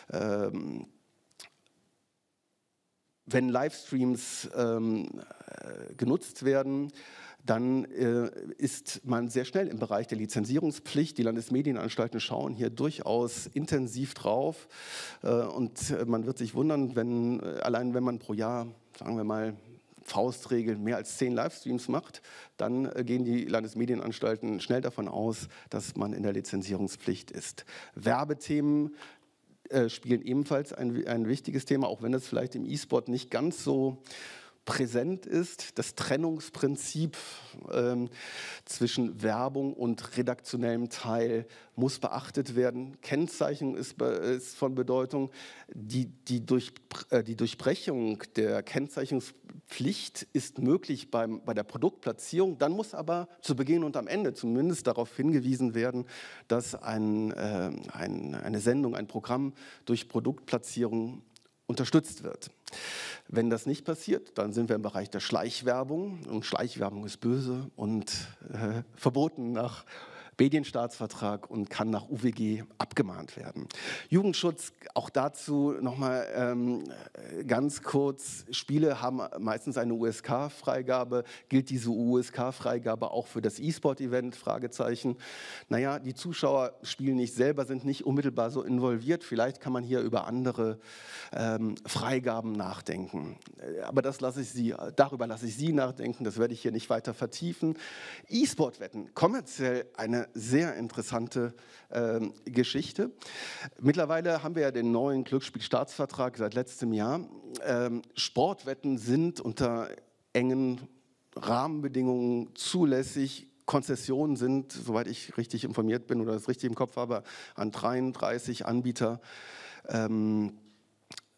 Wenn Livestreams genutzt werden, dann ist man sehr schnell im Bereich der Lizenzierungspflicht. Die Landesmedienanstalten schauen hier durchaus intensiv drauf. Und man wird sich wundern, allein wenn man pro Jahr, sagen wir mal, Faustregel mehr als 10 Livestreams macht, dann gehen die Landesmedienanstalten schnell davon aus, dass man in der Lizenzierungspflicht ist. Werbethemen spielen ebenfalls ein wichtiges Thema, auch wenn das vielleicht im E-Sport nicht ganz so präsent ist. Das Trennungsprinzip zwischen Werbung und redaktionellem Teil muss beachtet werden. Kennzeichnung ist von Bedeutung. Die Durchbrechung der Kennzeichnungspflicht ist möglich bei der Produktplatzierung. Dann muss aber zu Beginn und am Ende zumindest darauf hingewiesen werden, dass eine Sendung, ein Programm durch Produktplatzierung unterstützt wird. Wenn das nicht passiert, dann sind wir im Bereich der Schleichwerbung. Und Schleichwerbung ist böse und verboten nach Medienstaatsvertrag und kann nach UWG abgemahnt werden. Jugendschutz, auch dazu nochmal ganz kurz. Spiele haben meistens eine USK-Freigabe. Gilt diese USK-Freigabe auch für das E-Sport-Event? Fragezeichen. Naja, die Zuschauer spielen nicht selber, sind nicht unmittelbar so involviert. Vielleicht kann man hier über andere Freigaben nachdenken. Aber darüber lasse ich Sie nachdenken. Das werde ich hier nicht weiter vertiefen. E-Sport-Wetten, kommerziell eine sehr interessante Geschichte. Mittlerweile haben wir ja den neuen Glücksspielstaatsvertrag seit letztem Jahr. Sportwetten sind unter engen Rahmenbedingungen zulässig. Konzessionen sind, soweit ich richtig informiert bin oder das richtig im Kopf habe, an 33 Anbieter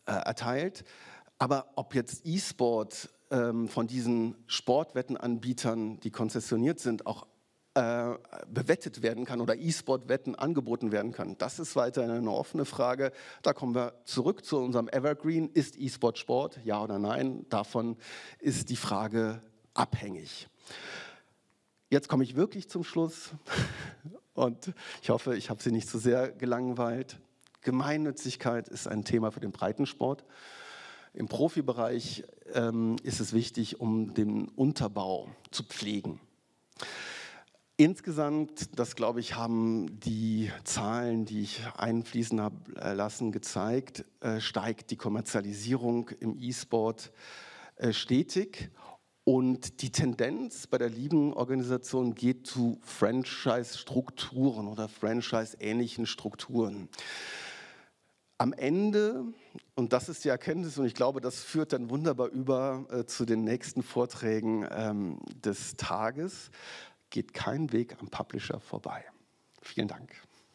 erteilt. Aber ob jetzt E-Sport von diesen Sportwettenanbietern, die konzessioniert sind, auch bewettet werden kann oder E-Sport-Wetten angeboten werden kann, das ist weiterhin eine offene Frage. Da kommen wir zurück zu unserem Evergreen. Ist E-Sport Sport? Ja oder nein? Davon ist die Frage abhängig. Jetzt komme ich wirklich zum Schluss und ich hoffe, ich habe Sie nicht zu sehr gelangweilt. Gemeinnützigkeit ist ein Thema für den Breitensport. Im Profibereich ist es wichtig, um den Unterbau zu pflegen. Insgesamt, das glaube ich, haben die Zahlen, die ich einfließen habe lassen, gezeigt, steigt die Kommerzialisierung im E-Sport stetig. Und die Tendenz bei der Ligenorganisation geht zu Franchise-Strukturen oder Franchise-ähnlichen Strukturen. Am Ende, und das ist die Erkenntnis, und ich glaube, das führt dann wunderbar über zu den nächsten Vorträgen des Tages, geht kein Weg am Publisher vorbei. Vielen Dank.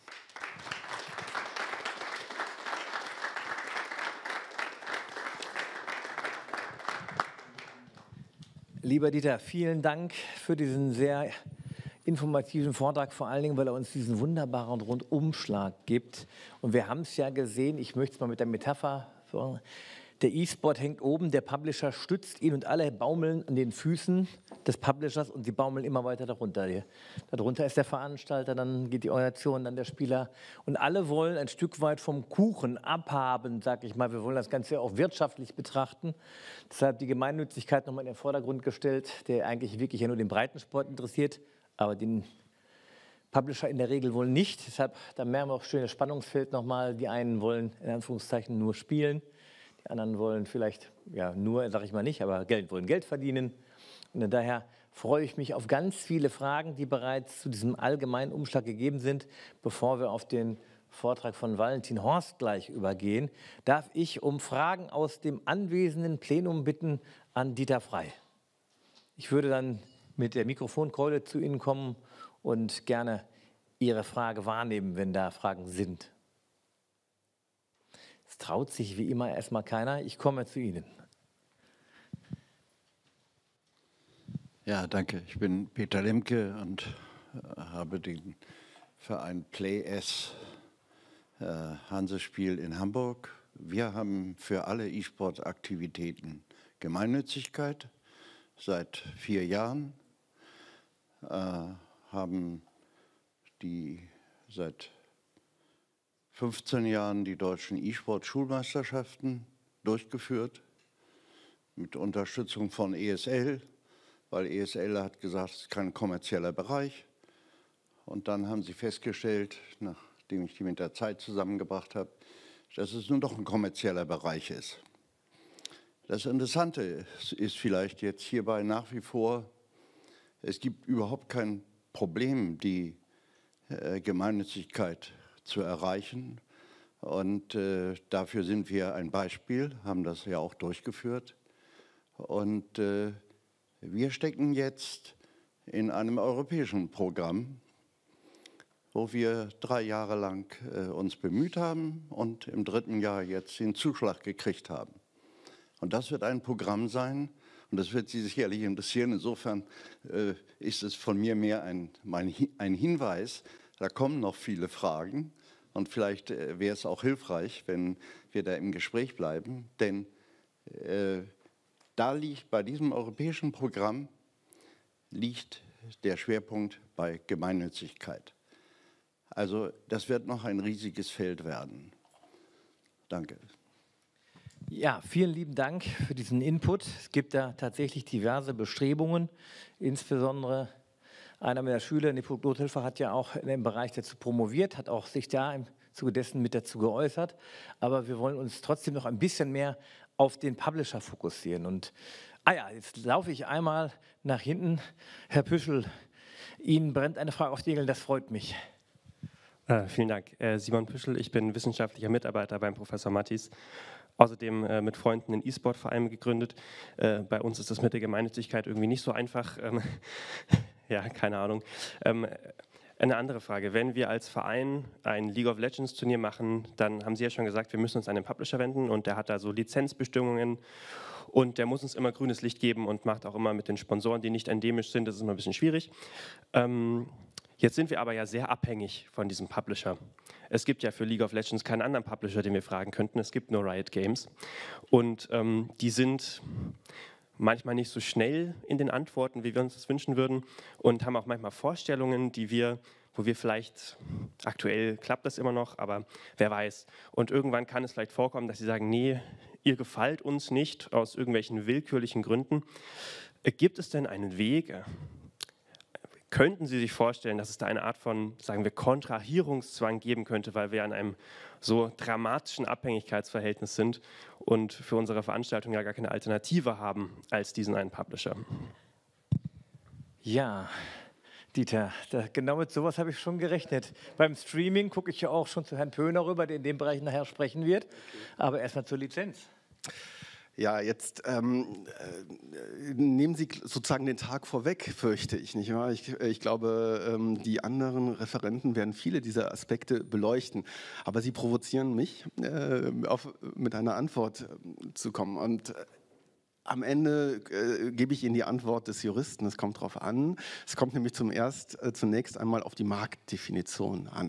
Lieber Dieter, vielen Dank für diesen sehr informativen Vortrag, vor allen Dingen, weil er uns diesen wunderbaren Rundumschlag gibt. Und wir haben es ja gesehen, ich möchte es mal mit der Metapher sagen, der E-Sport hängt oben, der Publisher stützt ihn und alle baumeln an den Füßen des Publishers und die baumeln immer weiter darunter. Darunter ist der Veranstalter, dann geht die Organisation, dann der Spieler und alle wollen ein Stück weit vom Kuchen abhaben, sag ich mal. Wir wollen das Ganze auch wirtschaftlich betrachten. Deshalb die Gemeinnützigkeit nochmal in den Vordergrund gestellt, der eigentlich wirklich ja nur den Breitensport interessiert, aber den Publisher in der Regel wohl nicht. Deshalb, da merken wir auch schönes Spannungsfeld nochmal. Die einen wollen in Anführungszeichen nur spielen. Die anderen wollen vielleicht, ja nur, sage ich mal nicht, aber wollen Geld verdienen. Und daher freue ich mich auf ganz viele Fragen, die bereits zu diesem allgemeinen Umschlag gegeben sind. Bevor wir auf den Vortrag von Valentin Horst gleich übergehen, darf ich um Fragen aus dem anwesenden Plenum bitten an Dieter Frey. Ich würde dann mit der Mikrofonkeule zu Ihnen kommen und gerne Ihre Frage wahrnehmen, wenn da Fragen sind. Es traut sich wie immer erstmal keiner. Ich komme zu Ihnen. Ja, danke. Ich bin Peter Lemke und habe den Verein Play-S Hansespiel in Hamburg. Wir haben für alle E-Sport-Aktivitäten Gemeinnützigkeit seit 4 Jahren, haben seit 15 Jahren die deutschen E-Sport-Schulmeisterschaften durchgeführt, mit Unterstützung von ESL, weil ESL hat gesagt, es ist kein kommerzieller Bereich. Und dann haben sie festgestellt, nachdem ich die mit der Zeit zusammengebracht habe, dass es nun doch ein kommerzieller Bereich ist. Das Interessante ist vielleicht jetzt hierbei nach wie vor, es gibt überhaupt kein Problem, die Gemeinnützigkeit zu erreichen. Und dafür sind wir ein Beispiel, haben das ja auch durchgeführt. Und wir stecken jetzt in einem europäischen Programm, wo wir 3 Jahre lang uns bemüht haben und im 3. Jahr jetzt den Zuschlag gekriegt haben. Und das wird ein Programm sein, und das wird Sie sicherlich interessieren. Insofern ist es von mir mehr ein Hinweis. Da kommen noch viele Fragen und vielleicht wäre es auch hilfreich, wenn wir da im Gespräch bleiben. Denn da liegt bei diesem europäischen Programm liegt der Schwerpunkt bei Gemeinnützigkeit. Also das wird noch ein riesiges Feld werden. Danke. Ja, vielen lieben Dank für diesen Input. Es gibt da tatsächlich diverse Bestrebungen, insbesondere einer meiner Schüler, Nepomuk Nothilfe, hat ja auch in dem Bereich dazu promoviert, hat auch sich da im Zuge dessen mit dazu geäußert. Aber wir wollen uns trotzdem noch ein bisschen mehr auf den Publisher fokussieren. Und jetzt laufe ich einmal nach hinten. Herr Püschel, Ihnen brennt eine Frage auf die Nägel, das freut mich. Vielen Dank. Simon Püschel, ich bin wissenschaftlicher Mitarbeiter beim Professor Mattis. Außerdem mit Freunden einen E-Sport-Verein gegründet. Bei uns ist das mit der Gemeinnützigkeit irgendwie nicht so einfach. Ja, keine Ahnung. Eine andere Frage. Wenn wir als Verein ein League of Legends Turnier machen, dann haben Sie ja schon gesagt, wir müssen uns an den Publisher wenden und der hat da so Lizenzbestimmungen und der muss uns immer grünes Licht geben und macht auch immer mit den Sponsoren, die nicht endemisch sind, das ist immer ein bisschen schwierig. Jetzt sind wir aber ja sehr abhängig von diesem Publisher. Es gibt ja für League of Legends keinen anderen Publisher, den wir fragen könnten, es gibt nur Riot Games und die sind manchmal nicht so schnell in den Antworten, wie wir uns das wünschen würden und haben auch manchmal Vorstellungen, wo wir vielleicht, aktuell klappt das immer noch, aber wer weiß. Und irgendwann kann es vielleicht vorkommen, dass sie sagen, nee, ihr gefällt uns nicht aus irgendwelchen willkürlichen Gründen. Gibt es denn einen Weg? Könnten Sie sich vorstellen, dass es da eine Art von, sagen wir, Kontrahierungszwang geben könnte, weil wir an einem so dramatischen Abhängigkeitsverhältnis sind und für unsere Veranstaltung ja gar keine Alternative haben als diesen einen Publisher? Ja, Dieter, genau mit sowas habe ich schon gerechnet. Beim Streaming gucke ich ja auch schon zu Herrn Pöhner rüber, der in dem Bereich nachher sprechen wird. Aber erstmal zur Lizenz. Ja, jetzt nehmen Sie sozusagen den Tag vorweg, fürchte ich, nicht wahr? Ich glaube, die anderen Referenten werden viele dieser Aspekte beleuchten. Aber Sie provozieren mich, mit einer Antwort zu kommen. Und am Ende gebe ich Ihnen die Antwort des Juristen. Es kommt darauf an. Es kommt nämlich zunächst einmal auf die Marktdefinition an.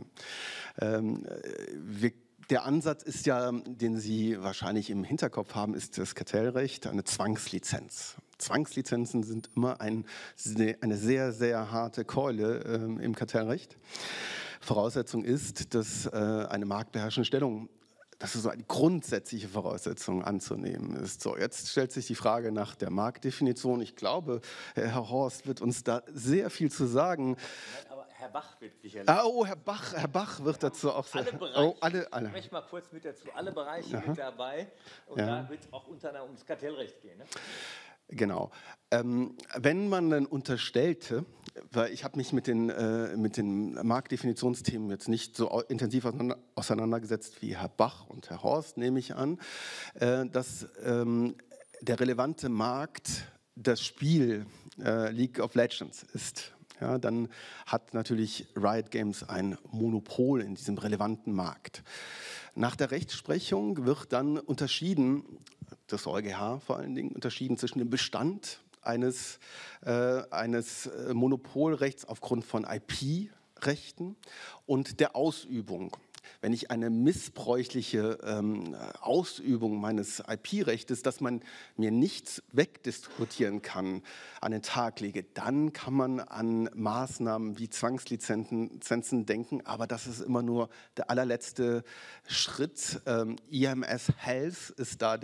Der Ansatz ist ja, den Sie wahrscheinlich im Hinterkopf haben, ist das Kartellrecht, eine Zwangslizenz. Zwangslizenzen sind immer eine sehr, sehr harte Keule im Kartellrecht. Voraussetzung ist, dass eine marktbeherrschende Stellung, das ist so eine grundsätzliche Voraussetzung anzunehmen ist. So, jetzt stellt sich die Frage nach der Marktdefinition. Ich glaube, Herr Horst wird uns da sehr viel zu sagen. Herr Bach wird sicherlich. Herr Bach wird dazu auch alle sagen. Bereiche. Alle. Ich spreche mal kurz mit dazu. Alle Bereiche mit dabei. Und da wird es auch unter anderem ums Kartellrecht gehen. Ne? Genau. Wenn man dann unterstellte, weil ich habe mich mit den Marktdefinitionsthemen jetzt nicht so intensiv auseinandergesetzt wie Herr Bach und Herr Horst, nehme ich an, dass der relevante Markt das Spiel League of Legends ist. Ja, dann hat natürlich Riot Games ein Monopol in diesem relevanten Markt. Nach der Rechtsprechung wird dann unterschieden, das EuGH vor allen Dingen, unterschieden zwischen dem Bestand eines Monopolrechts aufgrund von IP-Rechten und der Ausübung. Wenn ich eine missbräuchliche Ausübung meines IP-Rechtes, dass man mir nichts wegdiskutieren kann, an den Tag lege, dann kann man an Maßnahmen wie Zwangslizenzen denken, aber das ist immer nur der allerletzte Schritt. IMS Health ist da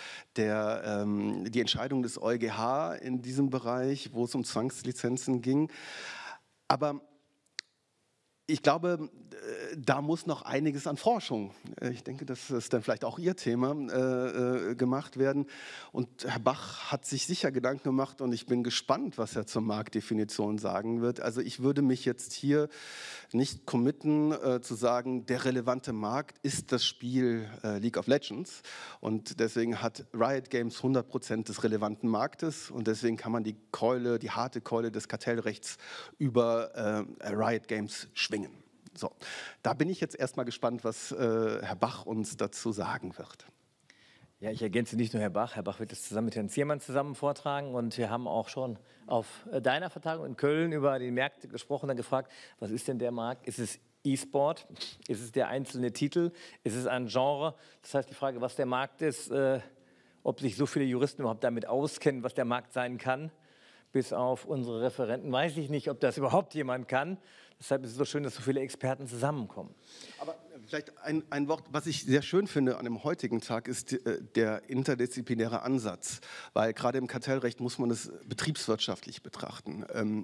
die Entscheidung des EuGH in diesem Bereich, wo es um Zwangslizenzen ging. Aber ich glaube, da muss noch einiges an Forschung, ich denke, das ist dann vielleicht auch Ihr Thema, gemacht werden. Und Herr Bach hat sich sicher Gedanken gemacht und ich bin gespannt, was er zur Marktdefinition sagen wird. Also ich würde mich jetzt hier nicht committen, zu sagen, der relevante Markt ist das Spiel League of Legends. Und deswegen hat Riot Games 100% des relevanten Marktes und deswegen kann man die harte Keule des Kartellrechts über Riot Games schwingen. So, da bin ich jetzt erstmal gespannt, was Herr Bach uns dazu sagen wird. Ja, ich ergänze nicht nur Herr Bach wird das zusammen mit Herrn Ziermann zusammen vortragen und wir haben auch schon auf deiner Vertagung in Köln über die Märkte gesprochen, dann gefragt, was ist denn der Markt? Ist es E-Sport? Ist es der einzelne Titel? Ist es ein Genre? Das heißt, die Frage, was der Markt ist, ob sich so viele Juristen überhaupt damit auskennen, was der Markt sein kann, bis auf unsere Referenten, weiß ich nicht, ob das überhaupt jemand kann. Deshalb ist es so schön, dass so viele Experten zusammenkommen. Aber vielleicht ein Wort, was ich sehr schön finde an dem heutigen Tag, ist der interdisziplinäre Ansatz. Weil gerade im Kartellrecht muss man es betriebswirtschaftlich betrachten.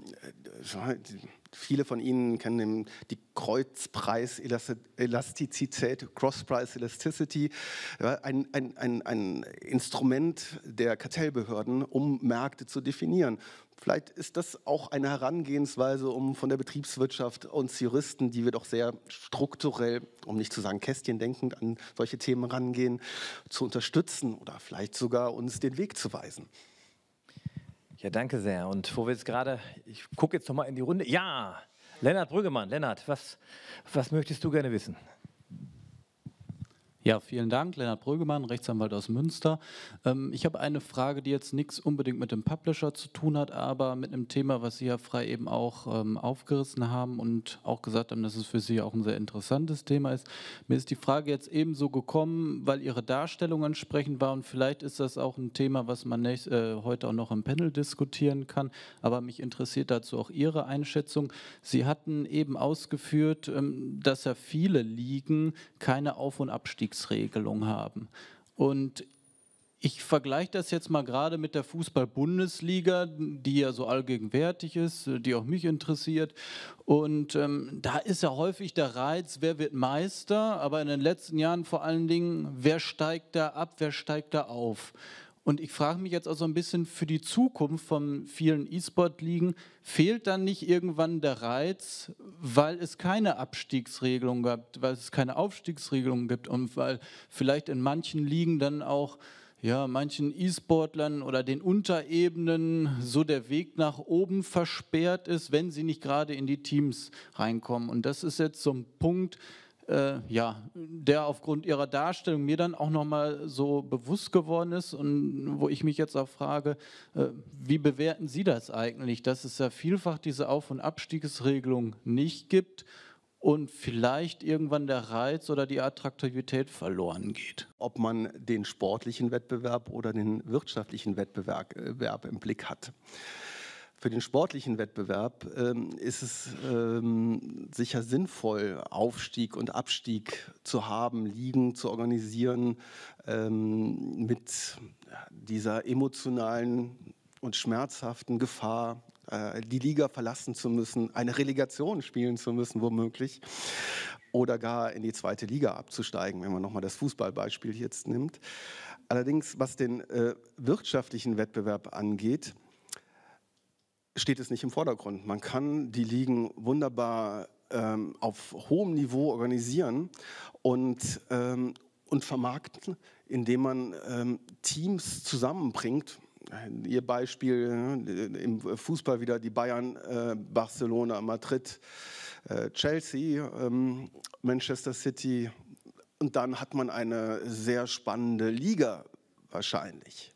Viele von Ihnen kennen die Kreuzpreiselastizität, Cross-Price Elasticity, ein Instrument der Kartellbehörden, um Märkte zu definieren. Vielleicht ist das auch eine Herangehensweise, um von der Betriebswirtschaft uns Juristen, die wir doch sehr strukturell, um nicht zu sagen kästchendenkend, an solche Themen rangehen, zu unterstützen oder vielleicht sogar uns den Weg zu weisen. Ja, danke sehr. Und wo wir jetzt gerade, ich gucke jetzt noch mal in die Runde. Ja, Lennart Brüggemann, Lennart, was möchtest du gerne wissen? Ja, vielen Dank. Lennart Brüggemann, Rechtsanwalt aus Münster. Ich habe eine Frage, die jetzt nichts unbedingt mit dem Publisher zu tun hat, aber mit einem Thema, was Sie ja frei eben auch aufgerissen haben und auch gesagt haben, dass es für Sie auch ein sehr interessantes Thema ist. Mir ist die Frage jetzt ebenso gekommen, weil Ihre Darstellung entsprechend war, und vielleicht ist das auch ein Thema, was man heute auch noch im Panel diskutieren kann, aber mich interessiert dazu auch Ihre Einschätzung. Sie hatten eben ausgeführt, dass ja viele Ligen keine Auf- und Abstiegsregelung haben. Und ich vergleiche das jetzt mal gerade mit der Fußball-Bundesliga, die ja so allgegenwärtig ist, die auch mich interessiert. Und da ist ja häufig der Reiz, wer wird Meister, aber in den letzten Jahren vor allen Dingen, wer steigt da ab, wer steigt da auf. Und ich frage mich jetzt also ein bisschen für die Zukunft von vielen E-Sport-Ligen, fehlt dann nicht irgendwann der Reiz, weil es keine Abstiegsregelung gibt, weil es keine Aufstiegsregelung gibt und weil vielleicht in manchen Ligen dann auch manchen E-Sportlern oder den Unterebenen so der Weg nach oben versperrt ist, wenn sie nicht gerade in die Teams reinkommen. Und das ist jetzt so ein Punkt, der aufgrund Ihrer Darstellung mir dann auch nochmal so bewusst geworden ist und wo ich mich jetzt auch frage, wie bewerten Sie das eigentlich, dass es ja vielfach diese Auf- und Abstiegsregelung nicht gibt und vielleicht irgendwann der Reiz oder die Attraktivität verloren geht? Ob man den sportlichen Wettbewerb oder den wirtschaftlichen Wettbewerb im Blick hat. Für den sportlichen Wettbewerb ist es sicher sinnvoll, Aufstieg und Abstieg zu haben, Ligen zu organisieren, mit dieser emotionalen und schmerzhaften Gefahr, die Liga verlassen zu müssen, eine Relegation spielen zu müssen, womöglich, oder gar in die zweite Liga abzusteigen, wenn man nochmal das Fußballbeispiel jetzt nimmt. Allerdings, was den wirtschaftlichen Wettbewerb angeht, steht es nicht im Vordergrund. Man kann die Ligen wunderbar auf hohem Niveau organisieren und vermarkten, indem man Teams zusammenbringt. Ihr Beispiel im Fußball wieder die Bayern, Barcelona, Madrid, Chelsea, Manchester City. Und dann hat man eine sehr spannende Liga wahrscheinlich.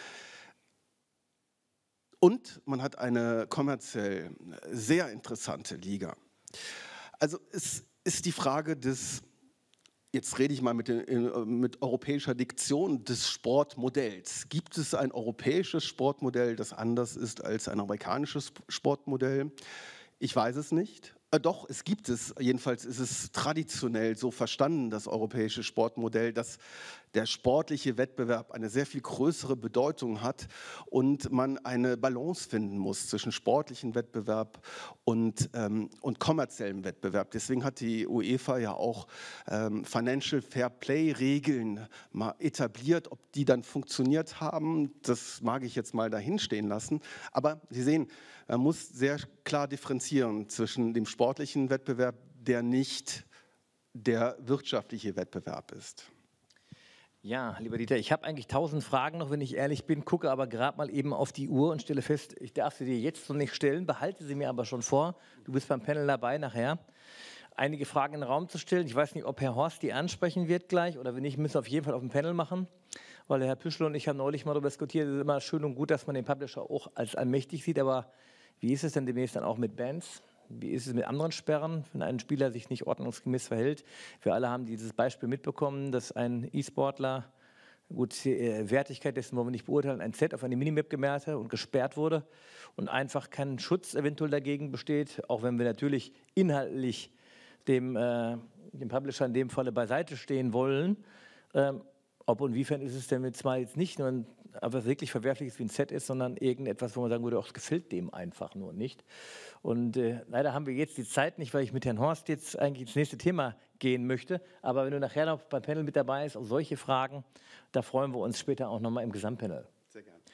Und man hat eine kommerziell sehr interessante Liga. Also es ist die Frage des, jetzt rede ich mal mit europäischer Diktion, des Sportmodells. Gibt es ein europäisches Sportmodell, das anders ist als ein amerikanisches Sportmodell? Ich weiß es nicht. Doch, es gibt es. Jedenfalls ist es traditionell so verstanden, das europäische Sportmodell, dass der sportliche Wettbewerb eine sehr viel größere Bedeutung hat und man eine Balance finden muss zwischen sportlichem Wettbewerb und kommerziellem Wettbewerb. Deswegen hat die UEFA ja auch Financial Fair Play Regeln mal etabliert. Ob die dann funktioniert haben, das mag ich jetzt mal dahin stehen lassen. Aber Sie sehen, man muss sehr klar differenzieren zwischen dem sportlichen Wettbewerb, der nicht der wirtschaftliche Wettbewerb ist. Ja, lieber Dieter, ich habe eigentlich 1000 Fragen noch, wenn ich ehrlich bin, gucke aber gerade mal eben auf die Uhr und stelle fest, ich darf sie dir jetzt noch nicht stellen, behalte sie mir aber schon vor. Du bist beim Panel dabei nachher. Einige Fragen in den Raum zu stellen. Ich weiß nicht, ob Herr Horst die ansprechen wird gleich oder wenn nicht, müssen wir auf jeden Fall auf dem Panel machen, weil der Herr Püschel und ich haben neulich mal darüber diskutiert, es ist immer schön und gut, dass man den Publisher auch als allmächtig sieht, aber wie ist es denn demnächst dann auch mit Bans? Wie ist es mit anderen Sperren, wenn ein Spieler sich nicht ordnungsgemäß verhält? Wir alle haben dieses Beispiel mitbekommen, dass ein E-Sportler, gut, die Wertigkeit dessen wollen wir nicht beurteilen, ein Z auf eine Minimap gemerkt hat und gesperrt wurde und einfach kein Schutz eventuell dagegen besteht, auch wenn wir natürlich inhaltlich dem Publisher in dem Falle beiseite stehen wollen. Ob und inwiefern ist es denn jetzt mal jetzt nicht nur etwas wirklich Verwerfliches wie ein Set ist, sondern irgendetwas, wo man sagen würde, auch es gefällt dem einfach nur nicht. Und leider haben wir jetzt die Zeit nicht, weil ich mit Herrn Horst jetzt eigentlich ins nächste Thema gehen möchte. Aber wenn du nachher noch beim Panel mit dabei bist, auch solche Fragen, da freuen wir uns später auch nochmal im Gesamtpanel. Sehr gerne.